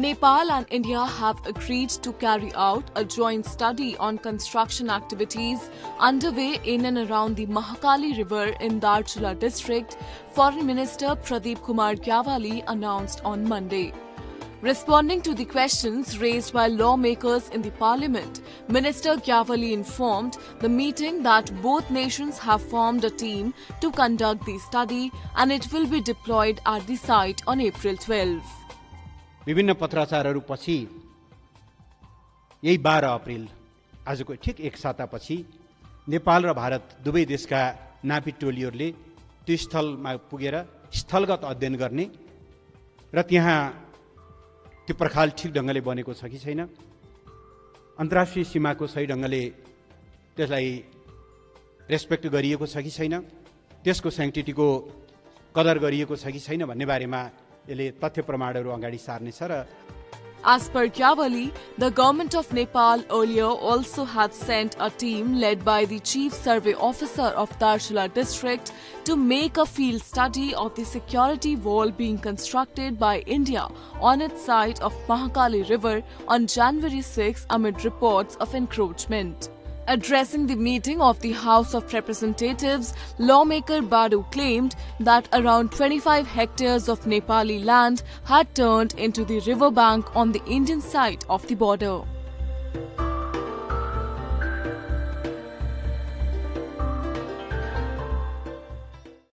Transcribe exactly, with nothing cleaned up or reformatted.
Nepal and India have agreed to carry out a joint study on construction activities underway in and around the Mahakali River in Darchula district, Foreign Minister Pradeep Kumar Gyawali announced on Monday. Responding to the questions raised by lawmakers in the parliament, Minister Gyawali informed the meeting that both nations have formed a team to conduct the study and it will be deployed at the site on April twelfth. विभिन्न पत्राचारहरूपछि यही बाह्र अप्रिल आजको ठिक एक सातापछि नेपाल र भारत दुवै देशका नापित टोलीहरूले त्यो स्थलमा पुगेर स्थलगत अध्ययन गर्ने र त्यहाँ त्यो पर्खाल ठिक ढङ्गले बनेको छ कि छैन, अन्तर्राष्ट्रिय सीमाको सही ढङ्गले त्यसलाई रेस्पेक्ट गरिएको छ कि छैन, त्यसको स्याङ्क्टिटीको कदर गरिएको छ कि छैन भन्ने बारेमा यसले तथ्य प्रमाणहरू अगाडि सार्नेछ र As per Gyawali, the government of Nepal earlier also had sent a team led by the Chief Survey Officer of Darchula district to make a field study of the security wall being constructed by India on its side of Mahakali River on January sixth amid reports of encroachment. Addressing the meeting of the House of Representatives, lawmaker Badu claimed that around twenty-five hectares of Nepali land had turned into the riverbank on the Indian side of the border.